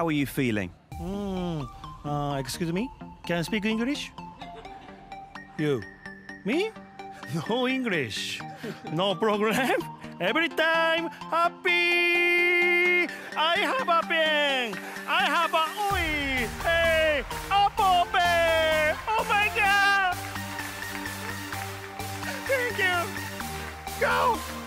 How are you feeling? Excuse me? Can I speak English? You? Me? No English. No problem. Every time happy. I have a pen. I have a oi. Hey, apple pen. Oh my God. Thank you. Go.